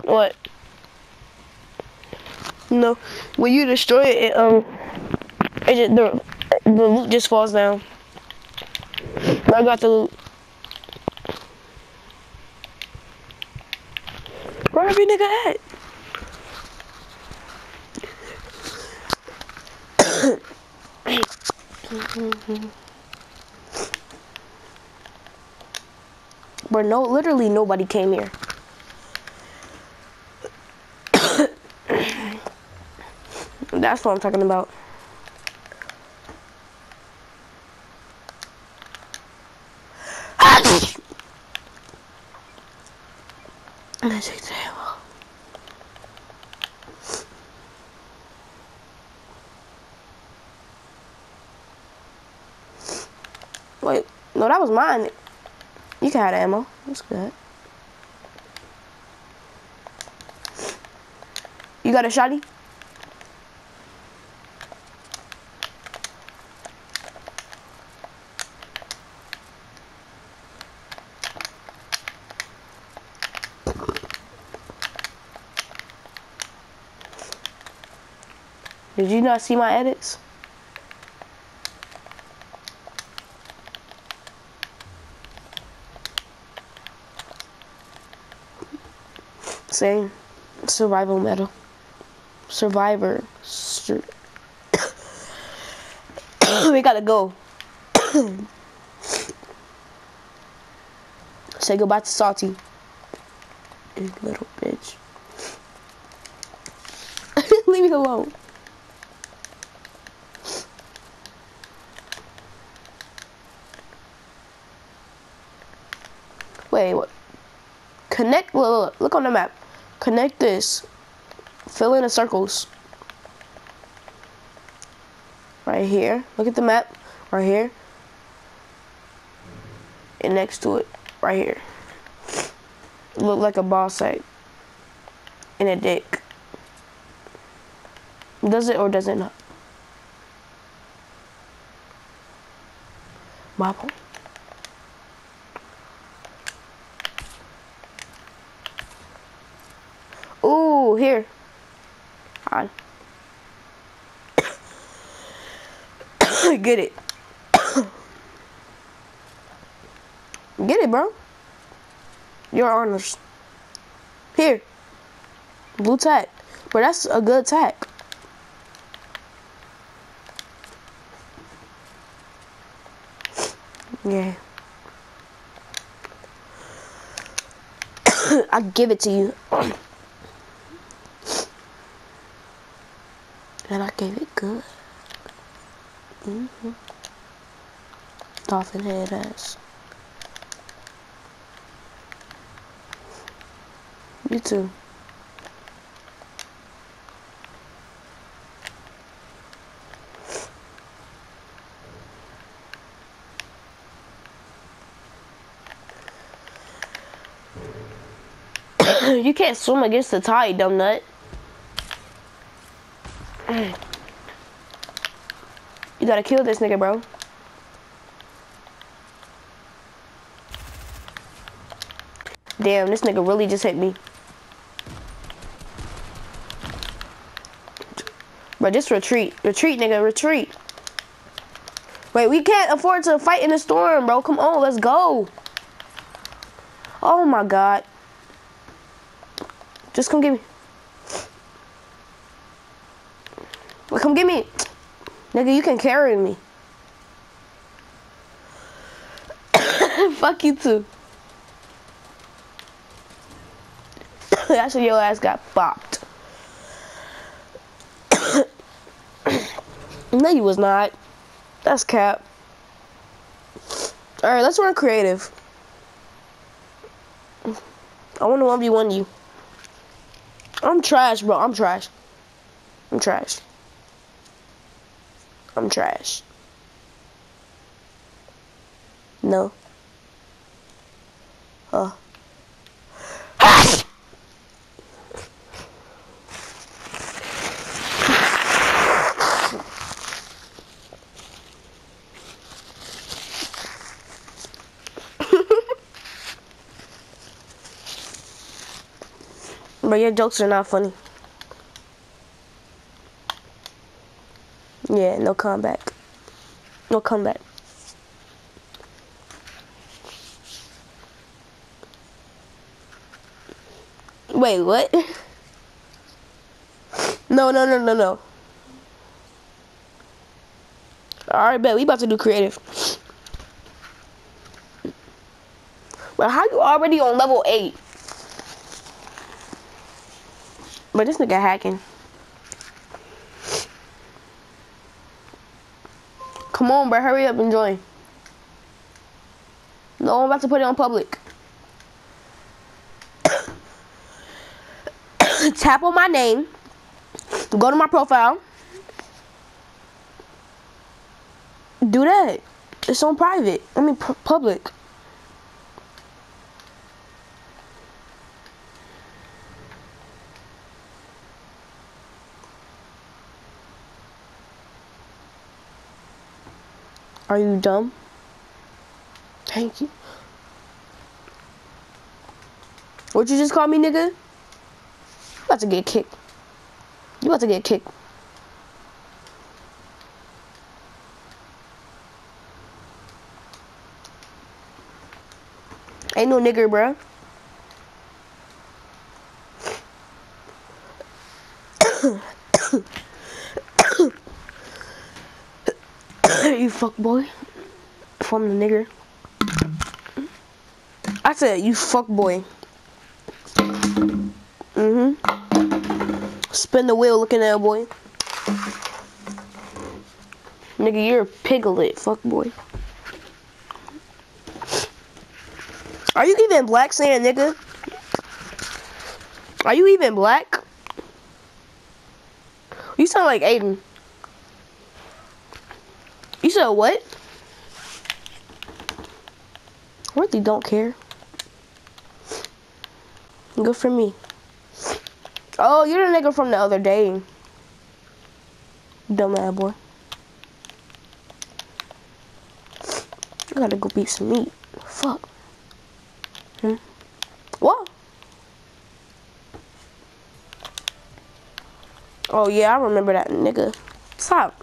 What? No. When you destroy it, it just, the loot just falls down. I got the loot. Where every nigga at? Bro, no, literally nobody came here. That's what I'm talking about. Wait, no, that was mine. You can have the ammo. That's good. You got a shotty? Did you not see my edits? Same. Survival meta. Survivor. We gotta go. Say goodbye to Salty. You little bitch. Leave me alone. Wait, what? Connect, look on the map. Connect this. Fill in the circles. Right here. Look at the map. Right here. And next to it. Right here. Look like a ball sack. And a dick. Does it or does it not? Bible. Ooh, here. On. Get it. Get it, bro. You're honors. Here. Blue tack. Bro, that's a good tack. Yeah. I give it to you. And I gave it good. Dolphin head ass. You too. You can't swim against the tide, dumb nut. You gotta kill this nigga, bro. Damn, this nigga really just hit me. Bro, just retreat. Retreat, nigga, retreat. Wait, we can't afford to fight in the storm, bro. Come on, let's go. Oh my god. Just come get me. Well, come get me. Nigga, you can carry me. Fuck you too. Actually, your ass got bopped. No, you was not. That's cap. Alright, let's run creative. I want to 1v1 you. I'm trash, bro. I'm trash. I'm trash. I'm trash. No. But your jokes are not funny. Yeah, no comeback. No comeback. Wait, what? No. Alright, bet. We about to do creative. But how you already on level 8? But this nigga hacking. Come on, bro. Hurry up and join. No, I'm about to put it on public. Tap on my name. Go to my profile. Do that. It's on private. I mean, public. Are you dumb? Thank you. What you just call me, nigga? You about to get kicked. You about to get kicked. Ain't no nigger, bruh. You fuck boy. From the nigger. I said you fuck boy. Spin the wheel looking at a boy. Nigga, you're a piglet, fuck boy. Are you even black saying nigga? Are you even black? You sound like Aiden. You said what? I really don't care. Good for me. Oh, you're the nigga from the other day. Dumb ass boy. I gotta go beat some meat. Fuck. What? Oh yeah, I remember that nigga. Stop.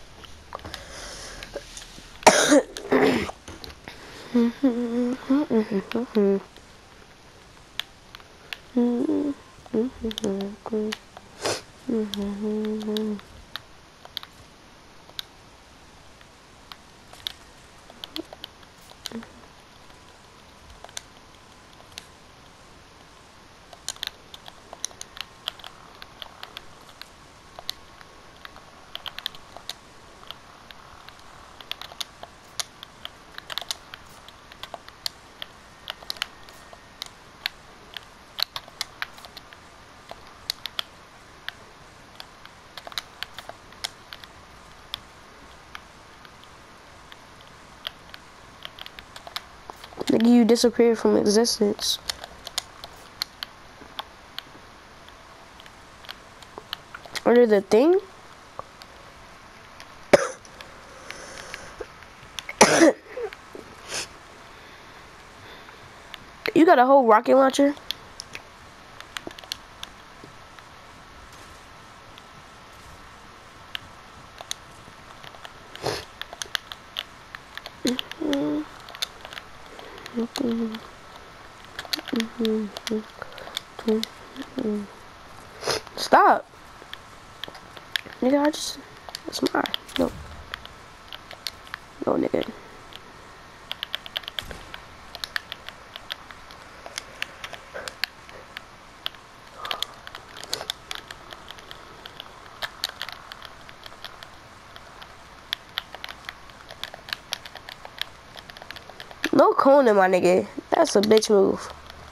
Nigga, you disappeared from existence. Under the thing? You got a whole rocket launcher? Stop. Nigga, that's mine. No. No, nigga. No coning, my nigga. That's a bitch move.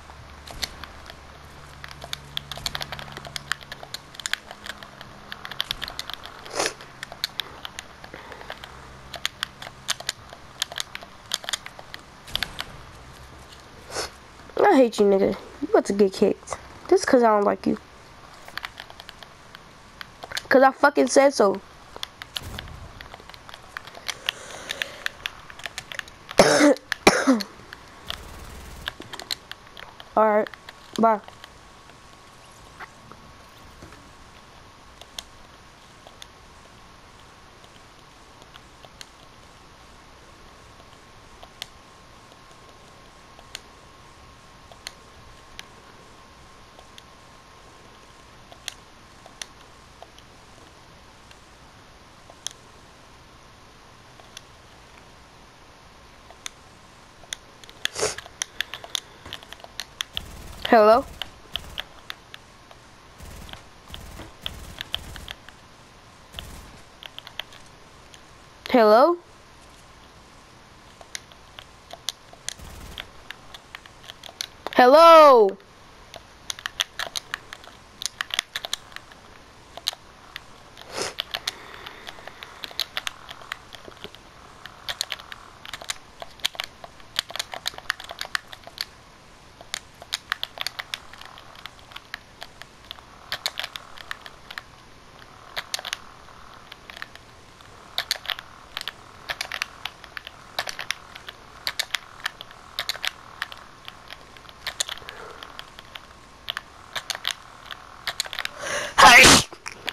I hate you, nigga. You about to get kicked. Just cause I don't like you. Cause I fucking said so. Alright. Bye. Hello? Hello? Hello? Hey!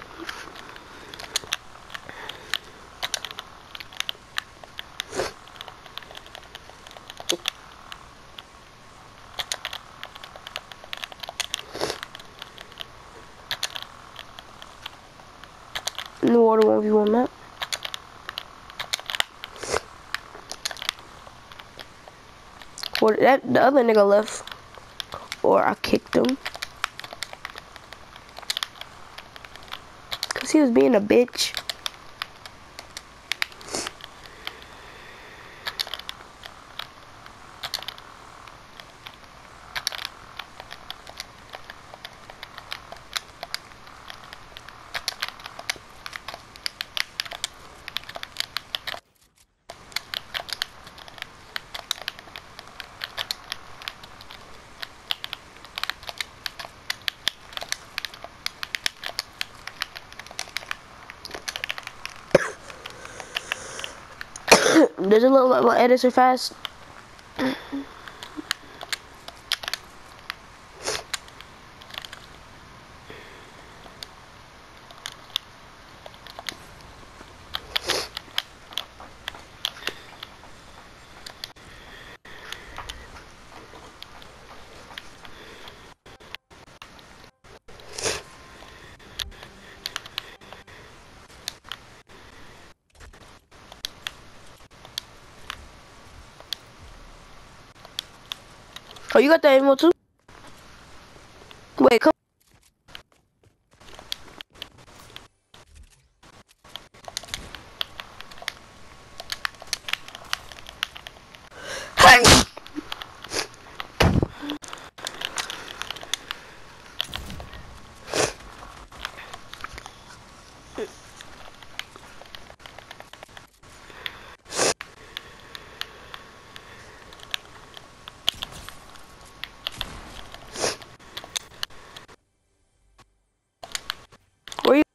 New order 1v1 map. Or that the other nigga left. Or I kicked him. Cause he was being a bitch. Does it look like my edits are fast? Oh, you got that ammo too? Wait, come. Hey! Where you?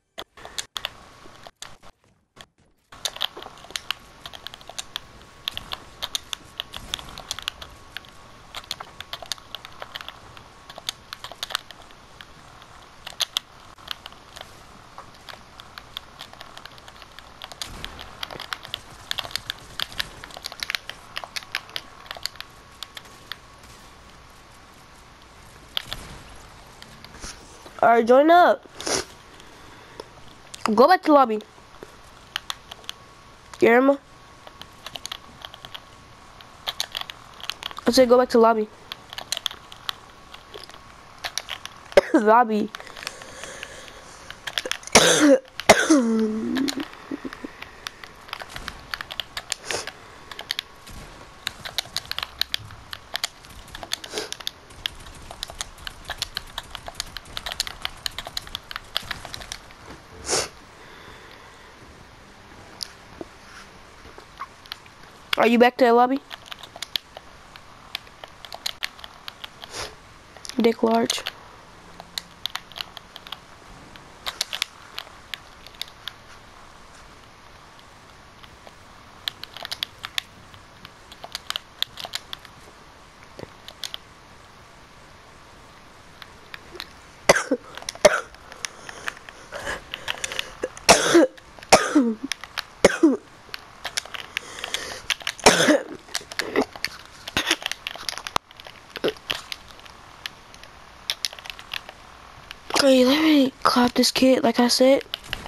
Alright, join up. Go back to lobby. Guillermo? I said go back to lobby. Lobby. Are you back to the lobby? Dick large. Okay, let me clap this kid like I said.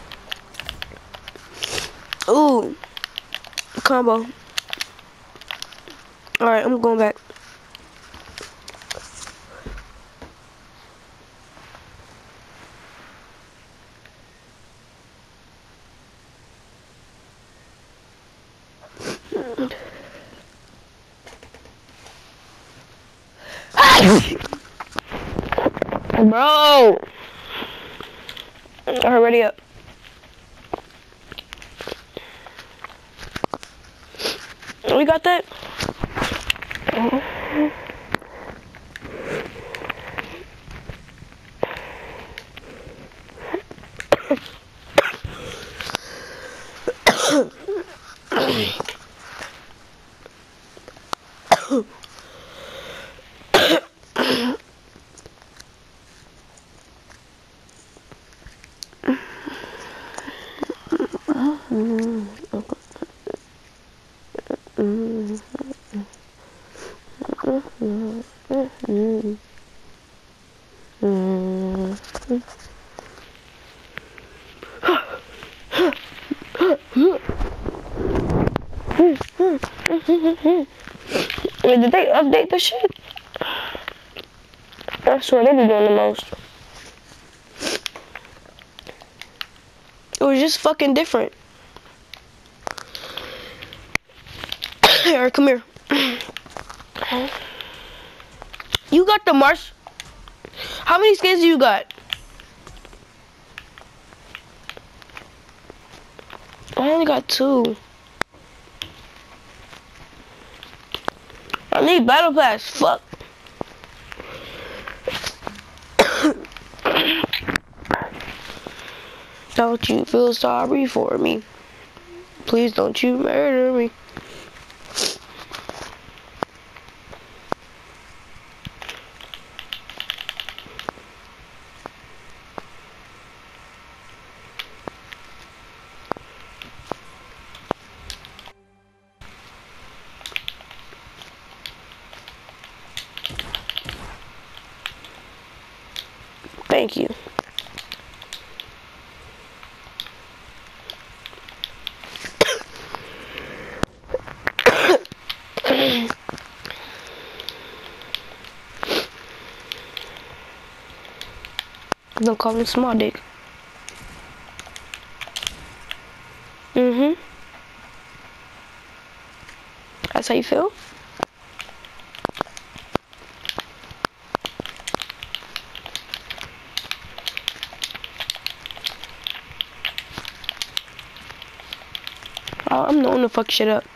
Ooh, combo. Alright, I'm going back. Bro! Hurry up. We got that? Wait, did they update the shit? I swear they be doing the most. It was just fucking different. Here, come here. You got the Marsh. How many skins do you got? I only got 2. I need battle pass. Fuck. Don't you feel sorry for me? Please don't you murder me. Thank you. Don't call me small dick. That's how you feel? Oh, I'm known to fuck shit up.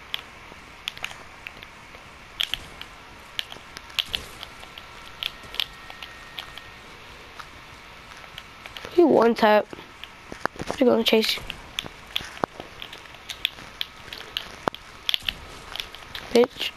You one tap. They're gonna chase you. Bitch.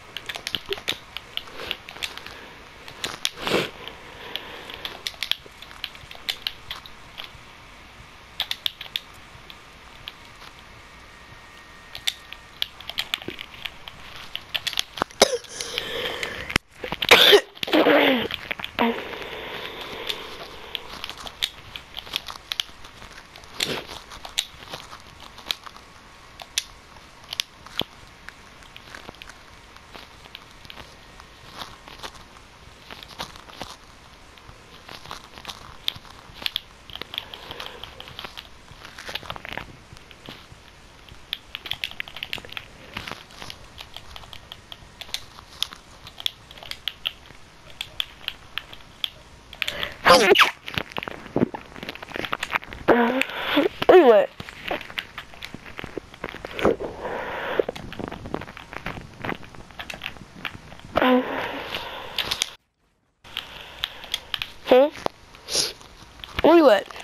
Where you at? Where you at?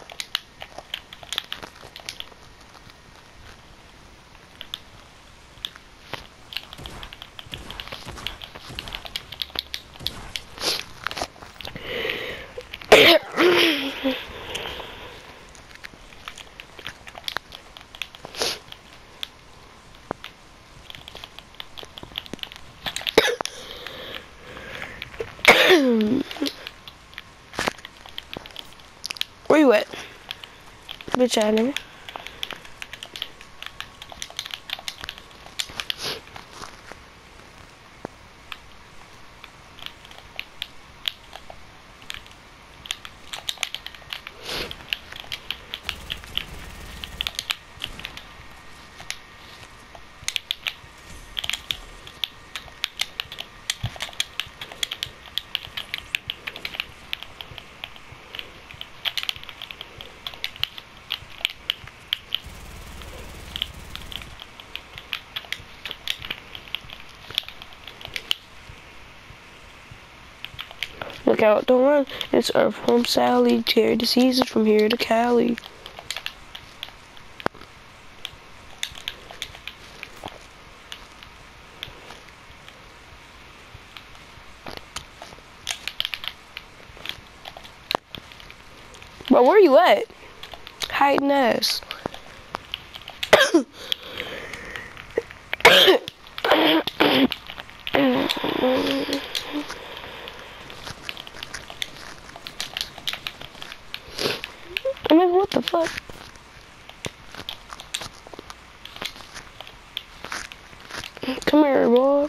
Where you at? Bitch ass nigga. Look out, don't run. It's Earthworm Sally. Carry diseases from here to Cali. Bro, where you at? Hiding ass. I mean, what the fuck? Come here, boy.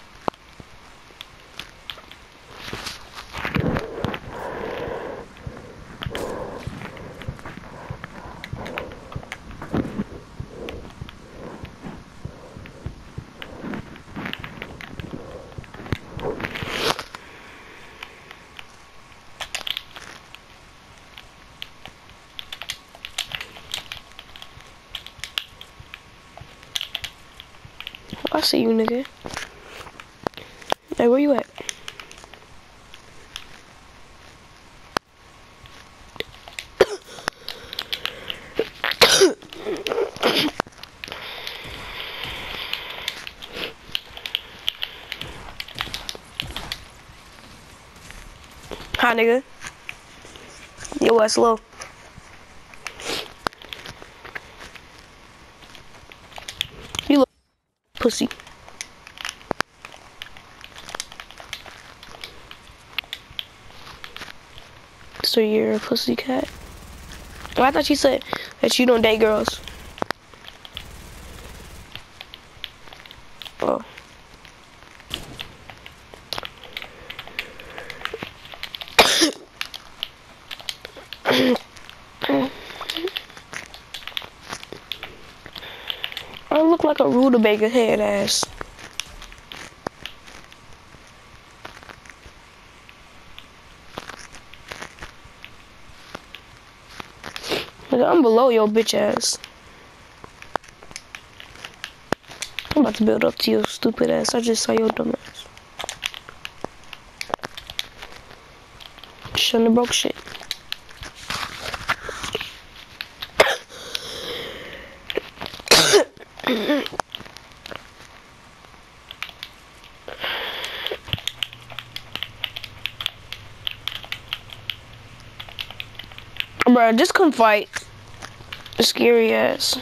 I see you, nigga. Hey, where you at? Hi, nigga. Yo, what's low? You look pussy. So you're a pussy cat? Oh, I thought you said that you don't date girls. Oh. I look like a rutabaga head ass. Nigga, I'm below your bitch ass. I'm about to build up to your stupid ass. I just saw your dumb ass. Shouldn't have broke shit. Bro, just come fight. Scary ass.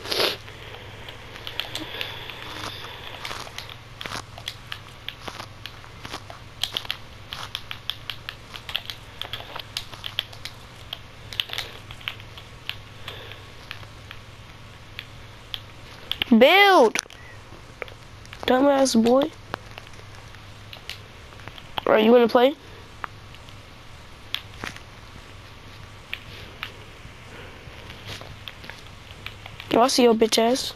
Build! Dumbass boy. Alright, you wanna play? Oh, I see your bitch ass.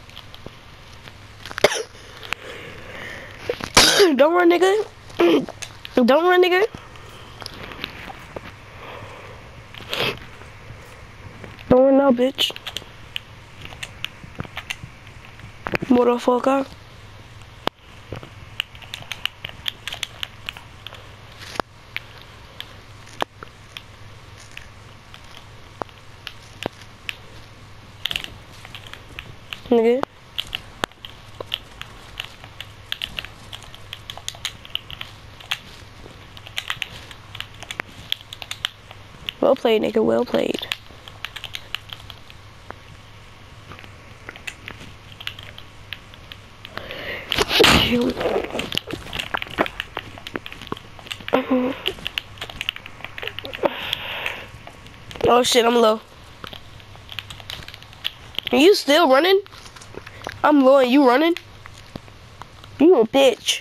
Don't run, nigga. Don't run, nigga. Don't run now, bitch. Motherfucker. Nigga. Well played, nigga. Well played. Oh shit, I'm low. Are you still running? I'm low and you running? You a bitch.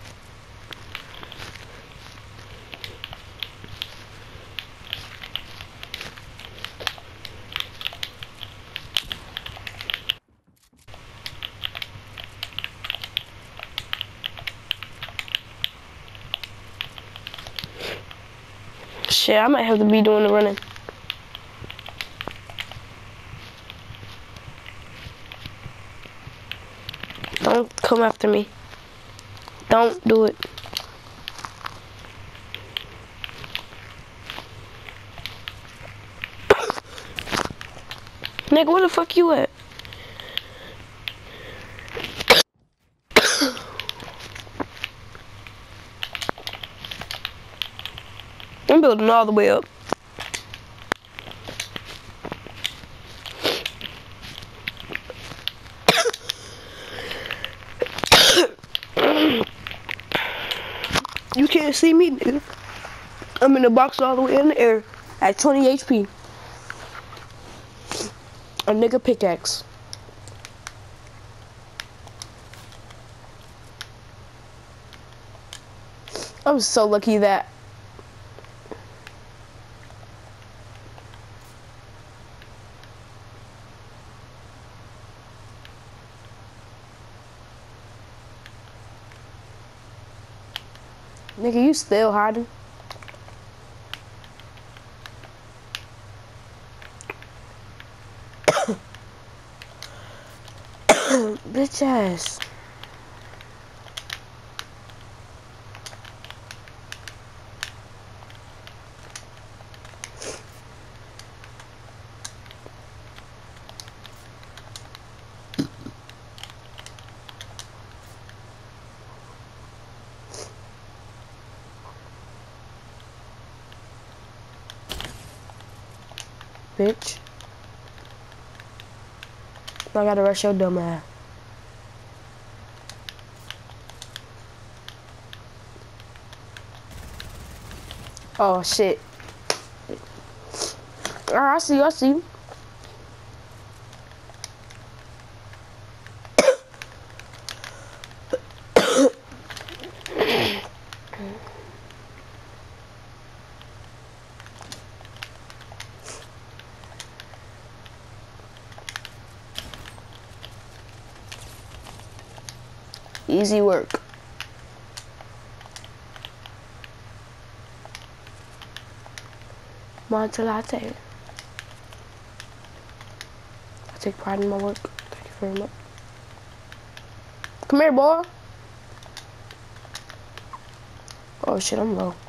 Shit, I might have to be doing the running. Don't come after me. Don't do it. Nigga, where the fuck you at? I'm building all the way up. You can't see me, nigga. I'm in the box all the way in the air at 20 HP. A nigga pickaxe. I'm so lucky that nigga, you still hiding? Bitch ass. Bitch. I gotta rush your dumb ass. Oh shit. Alright, I see you, I see you. Easy work. Monte latte. I take pride in my work. Thank you very much. Come here, boy. Oh shit, I'm low.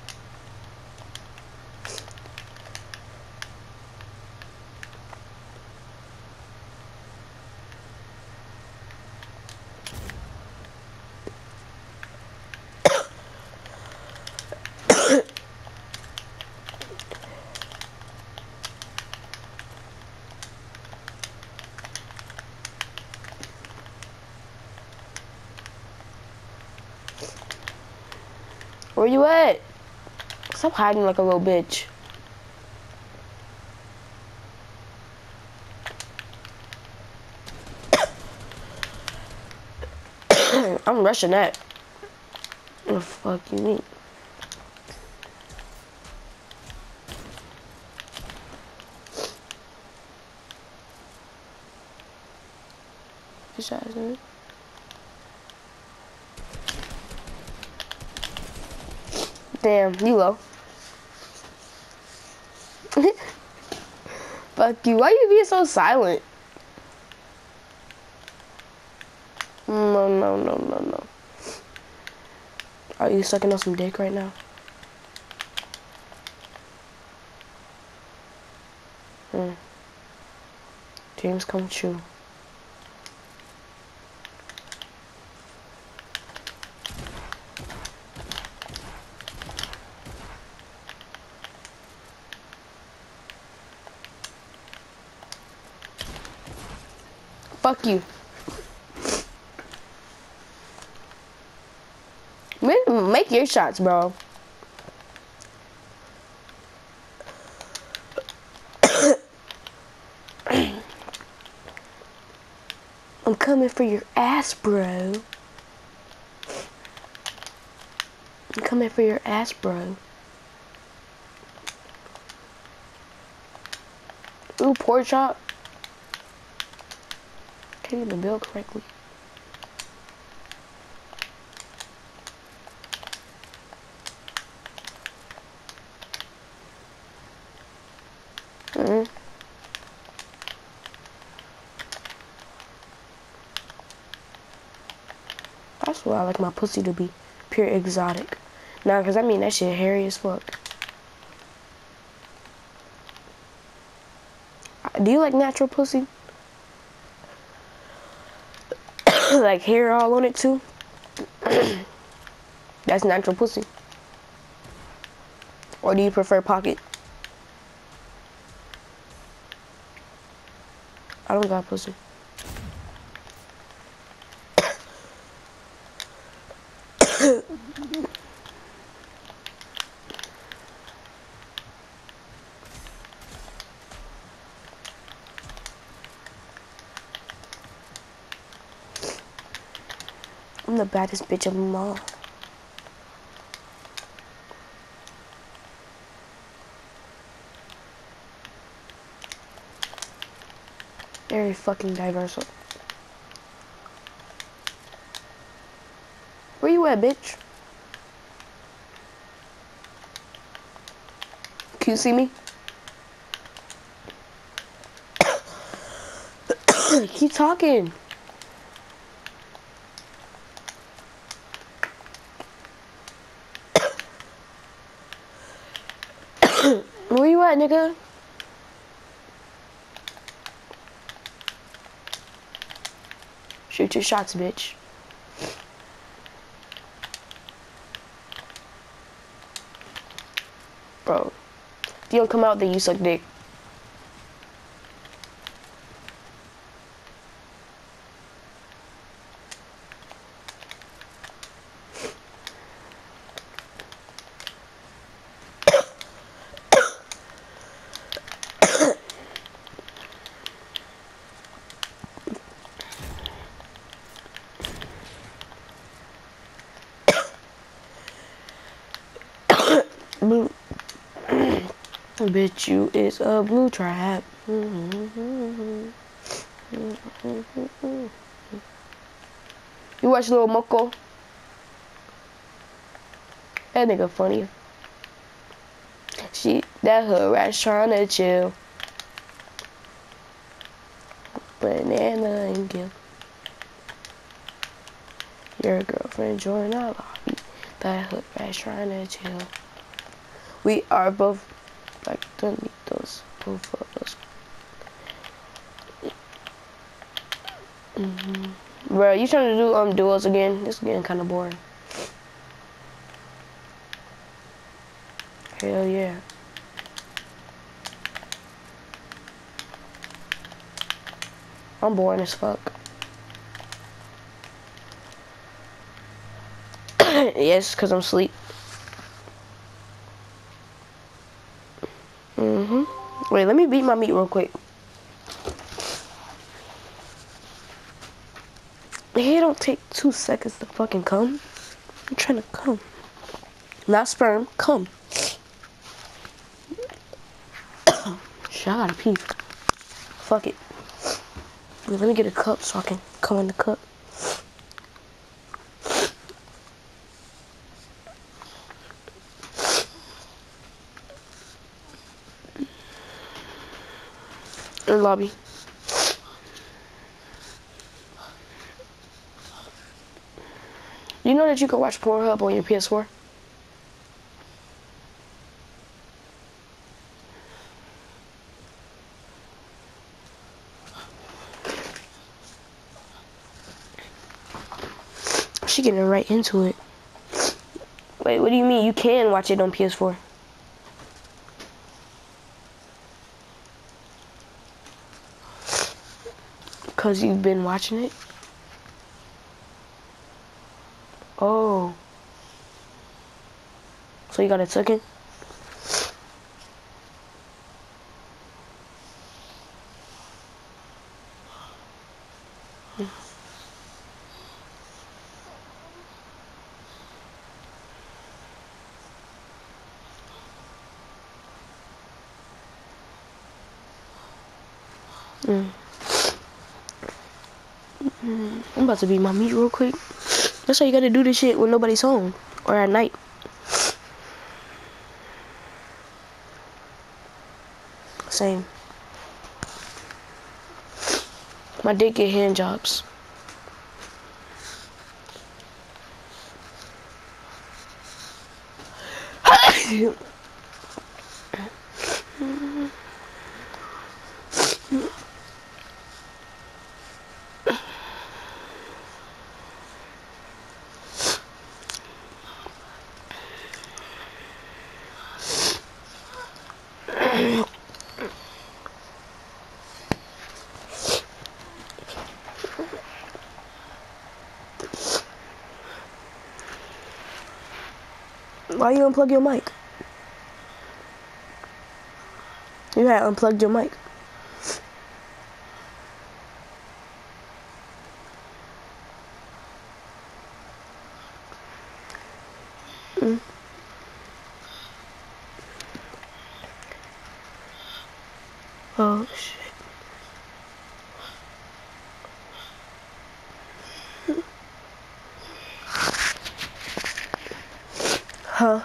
Where you at? Stop hiding like a little bitch. I'm rushing that. What the fuck you mean? Fish eyes, man. Damn, you low. Fuck you. Why you being so silent? No, no, no, no, no. Are you sucking on some dick right now? Dreams come true. Fuck you. Make your shots, bro. I'm coming for your ass, bro. I'm coming for your ass, bro. Ooh, pork chop. Can't even build correctly. That's why I like my pussy to be pure exotic. Nah, cause I mean that shit hairy as fuck. Do you like natural pussy? Like hair all on it too? That's natural pussy. Or do you prefer pocket? I don't got pussy. I'm the baddest bitch of them all. Very fucking diverse. Where you at, bitch? Can you see me? Keep talking. Where you at, nigga? Shoot your shots, bitch. Bro, if you don't come out, then you suck dick. Blue. Bitch, you is a blue trap. You watch Lil Moko? That nigga funny. That hood rat tryna chill. Banana and gill. Your girlfriend joined our lobby. That hood rat tryna chill. We are both like Doritos, both of us. Bro, you trying to do duos again? This is getting kind of boring. Hell yeah. I'm boring as fuck. Yes, cause I'm asleep. Wait, let me beat my meat real quick. It don't take 2 seconds to fucking come. I'm trying to come. Not sperm, come. Shit, I gotta pee. Fuck it. Wait, let me get a cup so I can come in the cup. In the lobby. You know that you can watch Pornhub on your PS4? She getting right into it. Wait, what do you mean you can watch it on PS4? Cause you've been watching it? Oh. So you got it second? I'm about to beat my meat real quick. That's how you gotta do this shit when nobody's home. Or at night. Same. My dick get hand jobs. Why you unplug your mic? You had unplugged your mic. Oh shit. Huh?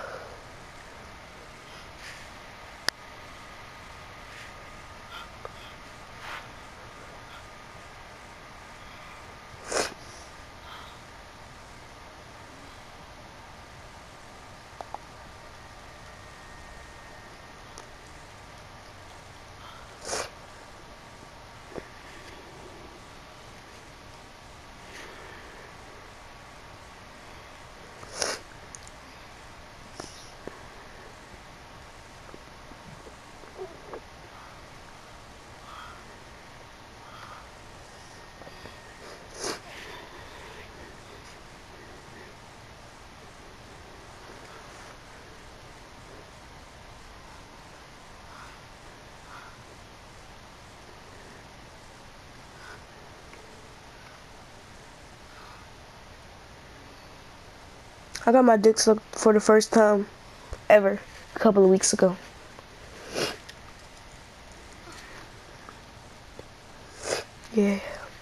I got my dick sucked for the first time ever a couple of weeks ago. Yeah.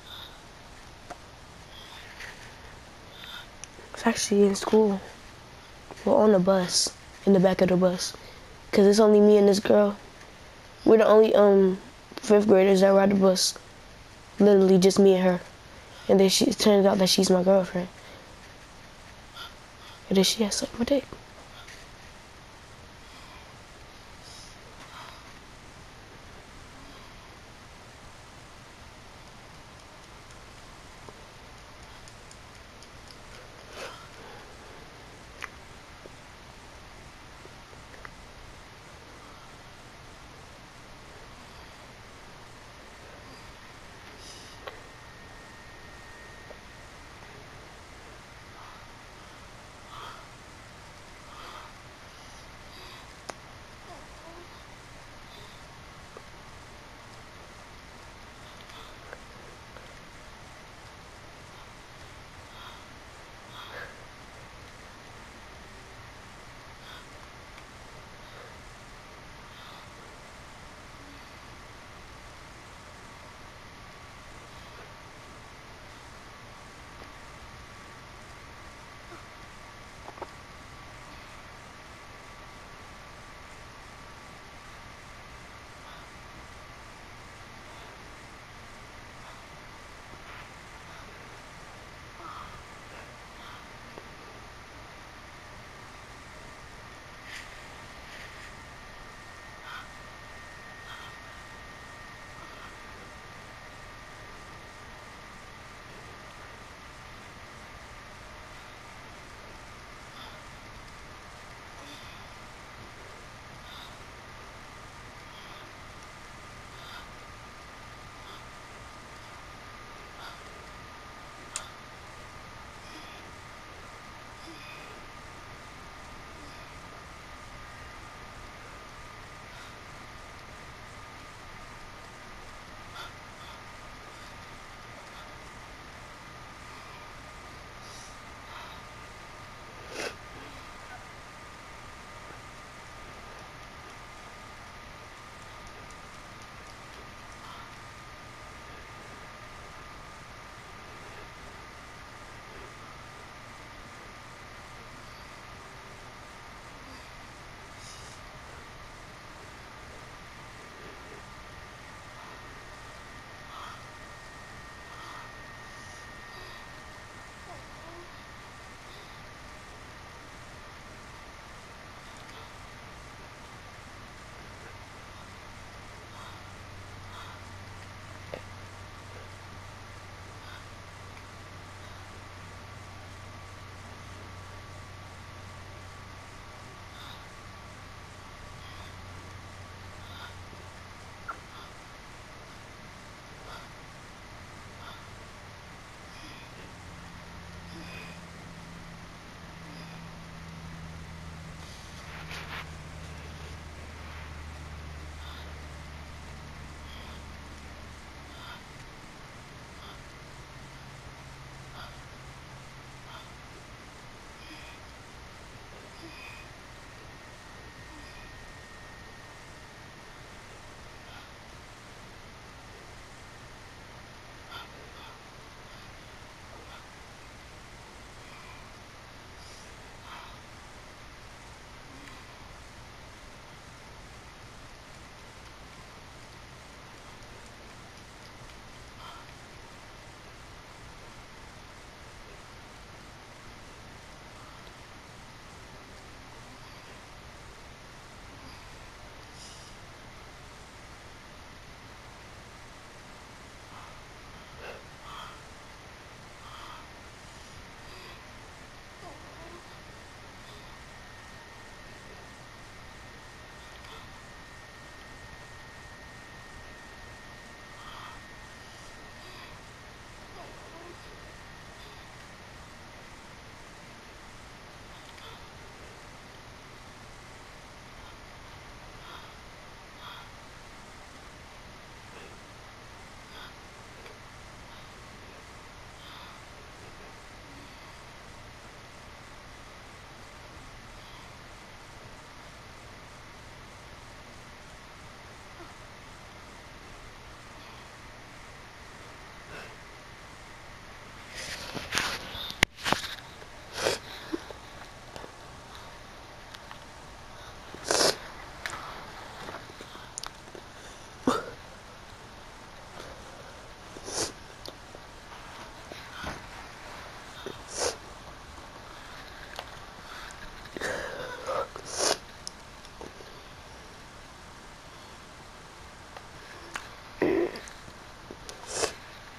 It's actually in school. We're on the bus, in the back of the bus. Cause it's only me and this girl. We're the only fifth graders that ride the bus. Literally just me and her. And then it turns out that she's my girlfriend. And then she has sucked my dick.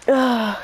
Ugh.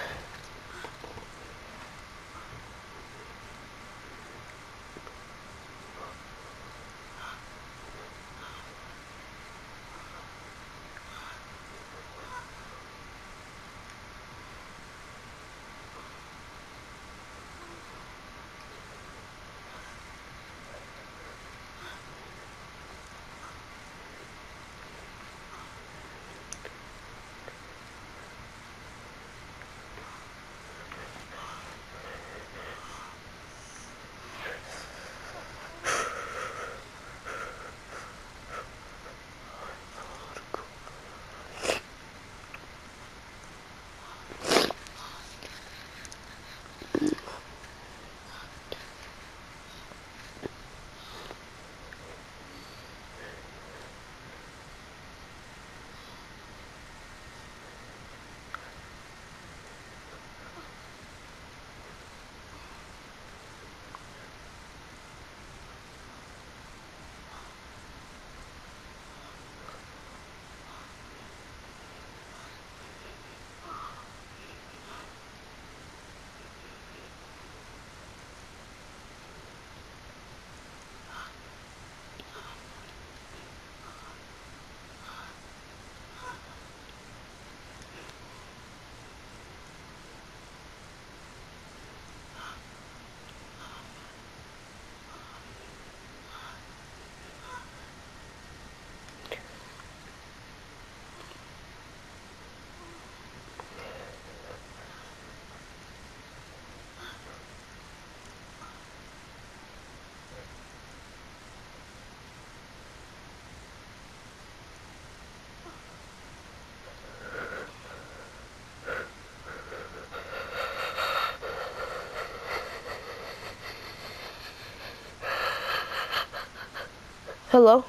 Hello?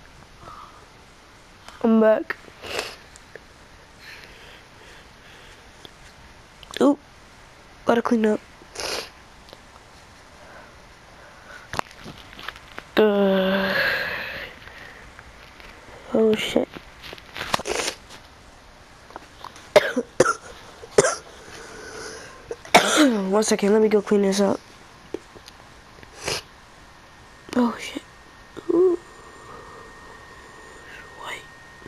I'm back. Oop. Gotta clean up. Oh shit. One second, let me go clean this up. Oh shit. Ooh. White.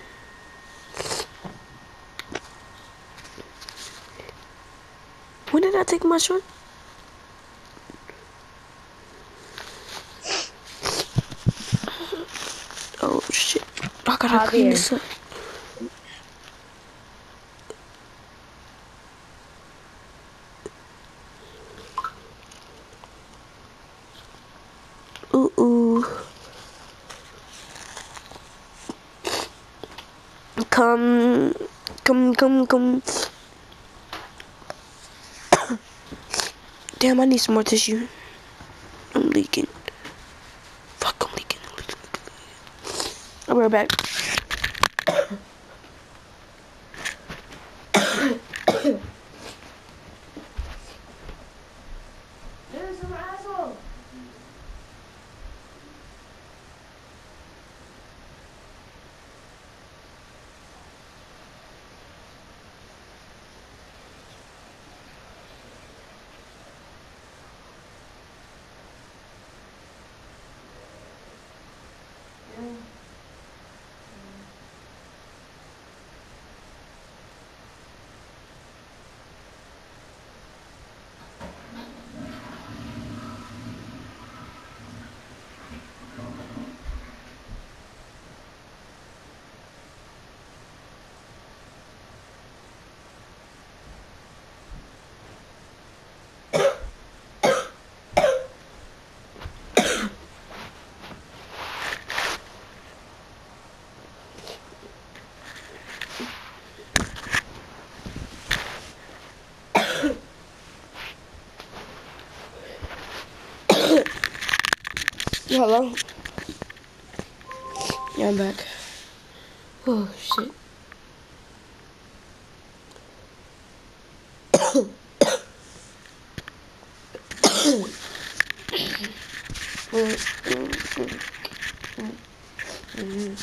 When did I take my shirt? Oh shit. I gotta clean this up. Ooh. Come. Damn, I need some more tissue. I'm leaking. Fuck, I'm leaking. I'll be right back. There's some asshole. Hello? Yeah, I'm back. Oh, shit.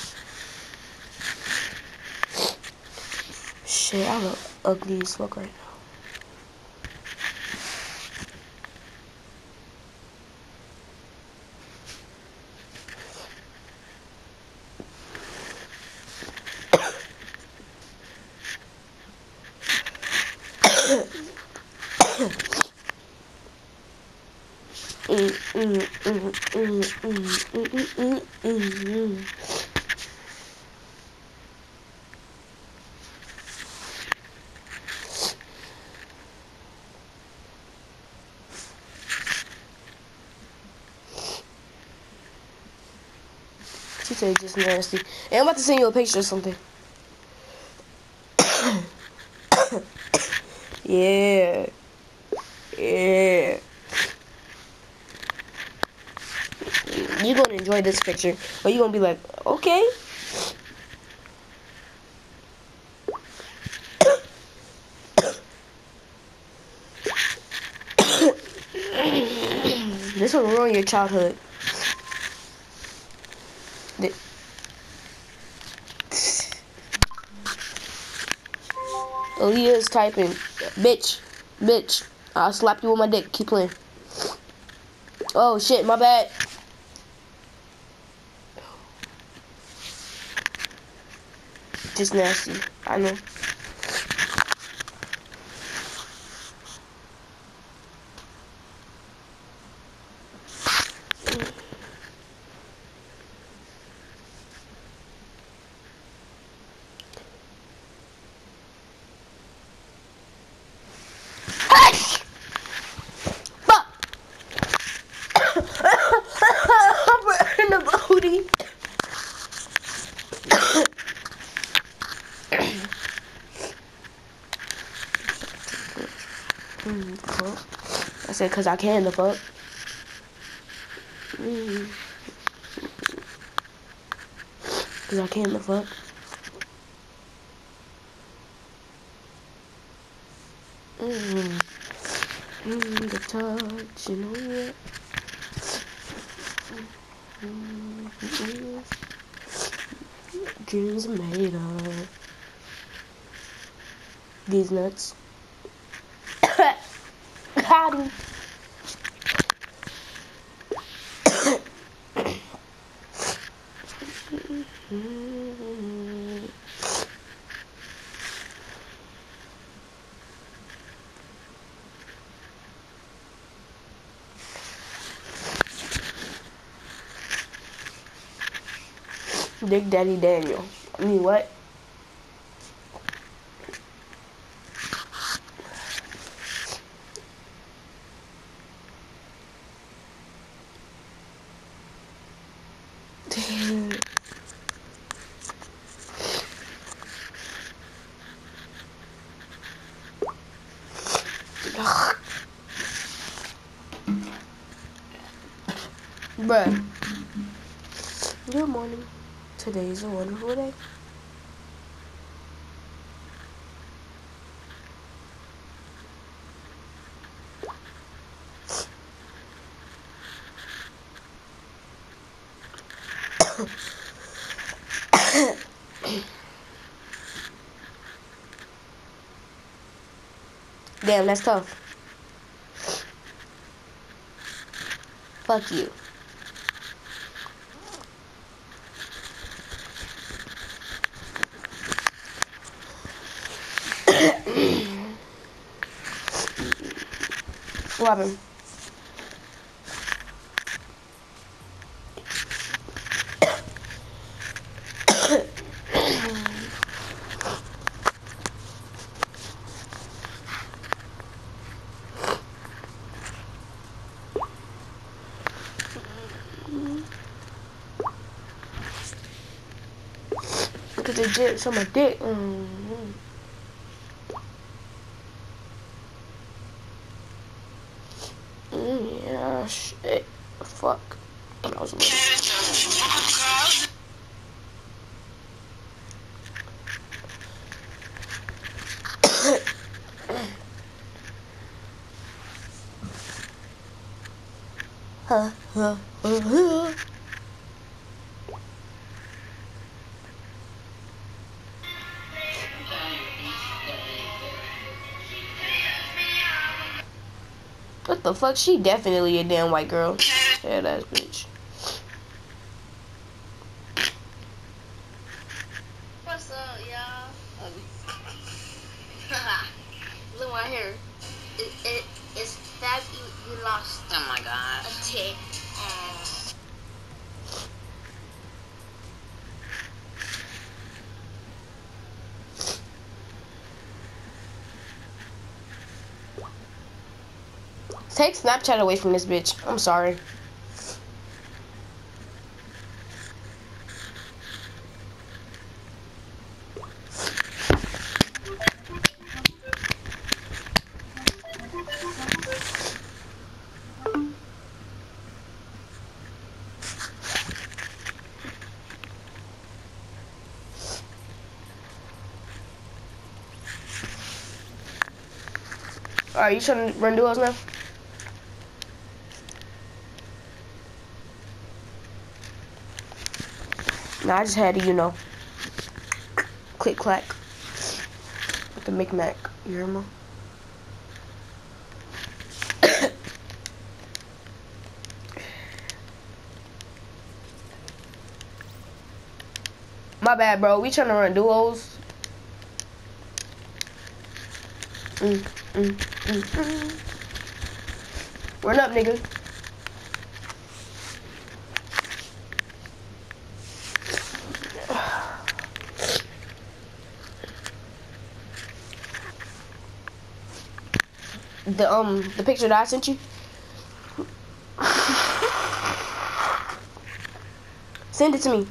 Shit, I look ugly as fuck right now. She said just nasty. And I'm about to send you a picture or something. Yeah. Yeah. You're gonna enjoy this picture, but you're gonna be like, okay. This will ruin your childhood. Aaliyah is typing, bitch, bitch. I'll slap you with my dick. Keep playing. Oh shit, my bad. Just nasty. I know. In the booty. I said, cause I can the fuck. Cause I can the fuck. The touch, you know what? Dreams are made of these nuts. Got him. Big Daddy Daniel. I mean, what? Bruh. Good morning. Today's a wonderful day. Damn, that's tough. Fuck you. What happened? Look at the jips on my dick. Yeah, shit. Fuck. That was a little. What the fuck? She definitely a damn white girl. Head ass bitch. What's up, y'all? Look right here. It's that you lost. Oh my god. A tick. Take Snapchat away from this bitch. I'm sorry. Alright, you trying to run duos now? Nah, I just had to, you know, click clack with the Micmac. You hear me? My bad, bro. We trying to run duos. Run up, nigga. The picture that I sent you. Send it to me.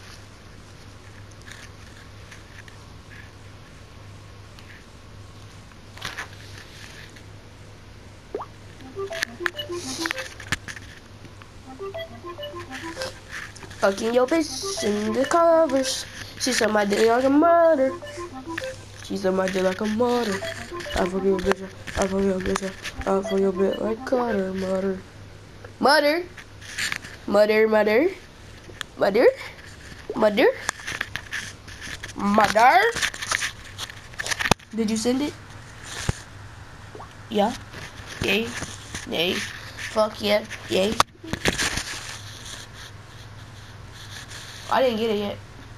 Fucking your bitch in the covers. She said my dick like a murder. She said my dick like a murder. I fuck your bitch. I fuck your bitch. I fuck your bitch like Carter. Murder. Mother. Mother. Mother. Mother. Mother. Mother. Did you send it? Yeah. Yay. Yay. Fuck yeah. Yay. I didn't get it yet.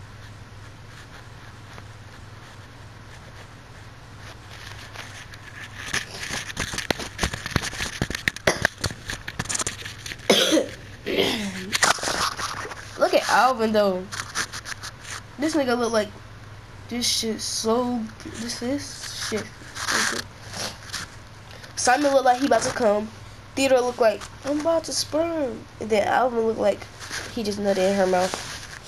Look at Alvin though. This nigga look like this shit so this shit so good. Simon look like he about to come. Theodore look like I'm about to sperm. And then Alvin look like he just nutted in her mouth.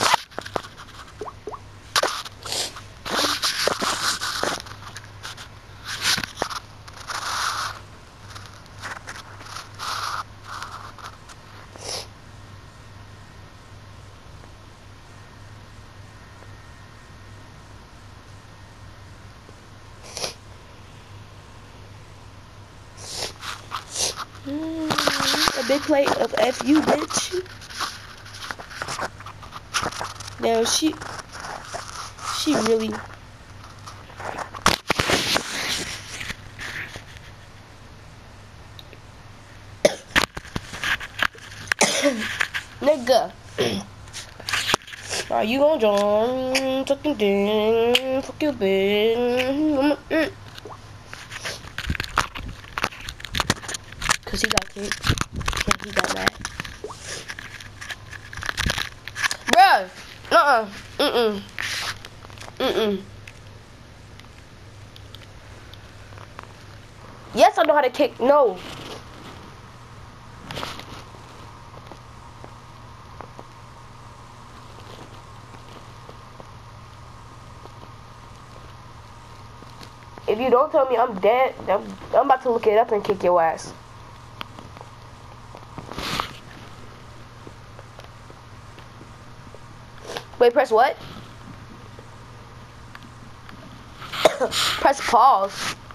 A big plate of FU, bitch. Now she really nigga. Are you gonna join? Fucking ding, fuck your bitch. Cause he got kicked. And he got mad. Bruh. Yes, I know how to kick. No. If you don't tell me I'm dead, I'm about to look it up and kick your ass. Wait, press what? Press pause.